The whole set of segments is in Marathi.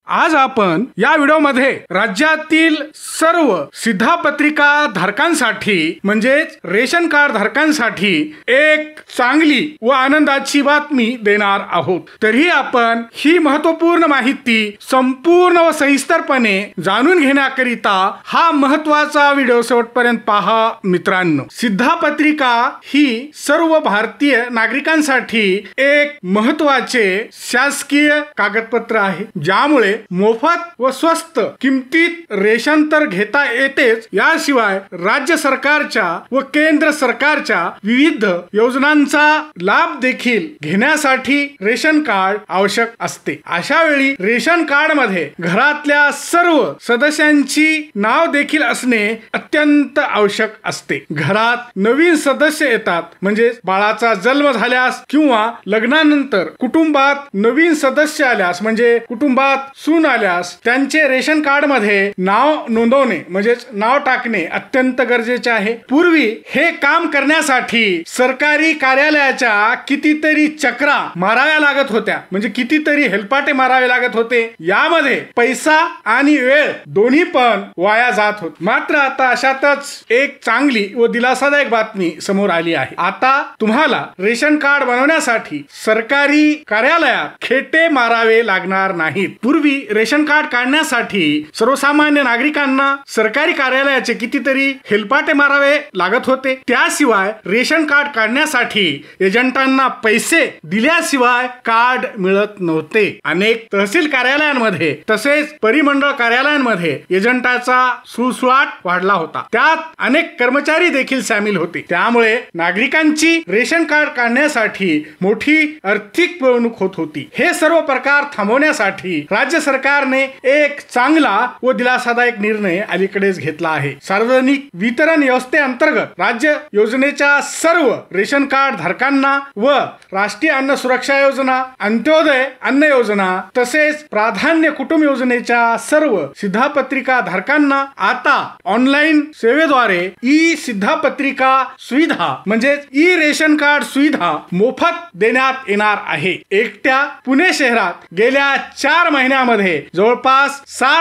आज आपण या व्हिडिओमध्ये राज्यातील सर्व शिधापत्रिका धारकांसाठी म्हणजेच रेशन कार्ड धारकांसाठी एक चांगली व आनंदाची बातमी देणार आहोत। तरी आपण ही महत्त्वपूर्ण माहिती संपूर्ण व सविस्तरपणे जाणून घेण्याकरिता हा महत्त्वाचा व्हिडिओ शेवटपर्यंत पहा मित्रांनो। शिधापत्रिका ही सर्व भारतीय नागरिकांसाठी एक महत्त्वाचे शासकीय कागदपत्र आहे, ज्यामुळे मोफत व स्वस्त किमतीत रेशन तर घेता येतेच, याशिवाय राज्य सरकारच्या व केंद्र सरकारच्या विविध योजनांचा लाभ देखील घेण्यासाठी रेशन कार्ड आवश्यक असते। अशा वेळी रेशन कार्ड मध्ये घरातल्या सर्व सदस्यांची नाव देखील असणे अत्यंत आवश्यक असते। घरात नवीन सदस्य येतात, म्हणजे बाळाचा जन्म झाल्यास किंवा लग्नानंतर कुटुंबात नवीन सदस्य आल्यास म्हणजे कुटुंबात सून आल्यास त्यांचे रेशन कार्ड मध्ये नाव नोंदवणे म्हणजेच नाव टाकणे अत्यंत गरजेचे आहे। पूर्वी हे काम करण्यासाठी सरकारी कार्यालयाच्या कितीतरी चक्रा माराव्या लागत होत्या, म्हणजे कितीतरी हेलपाटे मारावे लागत होते। यामध्ये पैसा आणि वेळ दोन्ही पण वाया जात होत। मात्र आता अशातच एक चांगली व दिलासादायक बातमी समोर आली आहे। आता तुम्हाला रेशन कार्ड बनवण्यासाठी सरकारी कार्यालयात खेटे मारावे लागणार नाहीत। पूर्वी रेशन कार्ड काढण्यासाठी सर्वसामान्य नागरिकांना सरकारी कार्यालयाचे कितीतरी हेलपाटे मारावे लागत होते। त्याशिवाय रेशन कार्ड काढण्यासाठी एजंटांना पैसे दिल्याशिवाय कार्ड मिळत नव्हते। अनेक तहसील कार्यालयांमध्ये तसेच परिमंडळ कार्यालयांमध्ये एजंटाचा सुळसुळाट वाढला होता, त्यात अनेक कर्मचारी देखील सामील होते। त्यामुळे नागरिकांची रेशन कार्ड काढण्यासाठी मोठी आर्थिक पिळवणूक होत होती। हे सर्व प्रकार थांबवण्यासाठी राज्य सरकारने एक चांगला व दिलासादायक निर्णय अलीकडेच घेतला आहे। सार्वजनिक वितरण व्यवस्थेअंतर्गत राज्य योजनेच्या सर्व रेशन कार्ड धारकांना व राष्ट्रीय अन्न सुरक्षा योजना, अंत्योदय अन्न योजना तसेच प्राधान्य कुटुंब योजनेच्या सर्व शिधापत्रिका धारकांना आता ऑनलाईन सेवेद्वारे ई शिधापत्रिका सुविधा म्हणजेच ई रेशन कार्ड सुविधा मोफत देण्यात येणार आहे। एकट्या पुणे शहरात गेल्या 4 महिन्यामध्ये जवळपास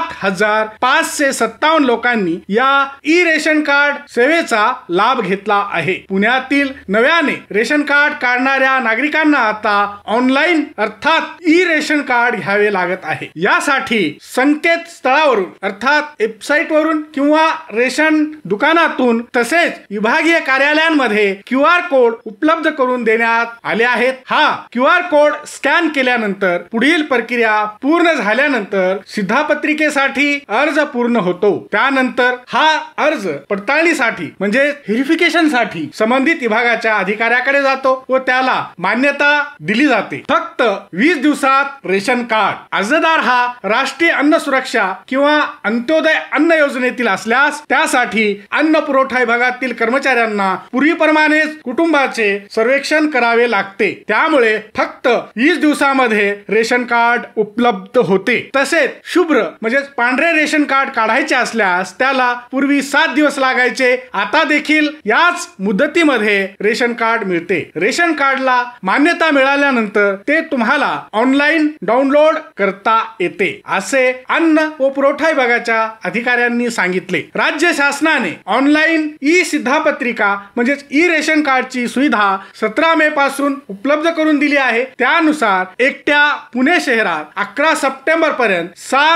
7,557 लोकांनी या ई रेशन कार्ड सेवेचा लाभ घेतला आहे। पुण्यातील नव्याने रेशन कार्ड काढणाऱ्या नागरिकांना आता ऑनलाईन अर्थात ई रेशन कार्ड घ्यावे लागत आहे। यासाठी संकेतस्थळावरून अर्थात वेबसाईट वरून किंवा रेशन दुकानातून तसेच विभागीय कार्यालयांमध्ये QR कोड उपलब्ध करून देण्यात आले आहेत। हा QR कोड स्कॅन केल्यानंतर पुढील प्रक्रिया पूर्ण झाल्यानंतर शिधापत्रिकेसाठी अर्ज पूर्ण होतो। त्यानंतर हा अर्ज पडताळणीसाठी म्हणजे व्हेरिफिकेशन साठी संबंधित विभागाच्या अधिकाऱ्याकडे जातो व त्याला मान्यता दिली जाते। फक्त 20 दिवसात रेशन कार्ड अर्जदार हा राष्ट्रीय अन्न सुरक्षा किंवा अंत्योदय अन्न योजनेतील असल्यास त्यासाठी अन्न पुरवठा विभागातील कर्मचाऱ्यांना पूर्वीप्रमाणेच कुटुंबाचे सर्वेक्षण करावे लागते। त्यामुळे फक्त 20 दिवसामध्ये रेशन कार्ड उपलब्ध होते। तसेच शुभ्र म्हणजे पांढरे रेशन कार्ड काढायचे असल्यास त्याला पूर्वी 7 दिवस लागायचे, आता देखील याच मुदतीमध्ये रेशन कार्ड मिळते। रेशन कार्डला मान्यता मिळाल्यानंतर ते तुम्हाला ऑनलाईन डाउनलोड करता येते, असे अन्न व पुरवठा विभागाच्या अधिकाऱ्यांनी सांगितले। राज्य शासनाने ऑनलाईन ई शिधापत्रिका म्हणजेच ई रेशन कार्डची सुविधा 17 मे पासून उपलब्ध करून दिली आहे। त्यानुसार एकट्या पुणे शहरात 11 सप्टेंबर पर्यंत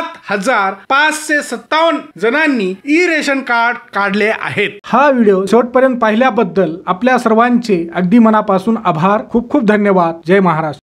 7,557 जणांनी ई रेशन कार्ड काढले आहेत। हा व्हिडिओ शेवटपर्यंत पाहिल्याबद्दल आपल्या सर्वांचे अगदी मनापासून आभार। खूप खूप धन्यवाद। जय महाराष्ट्र।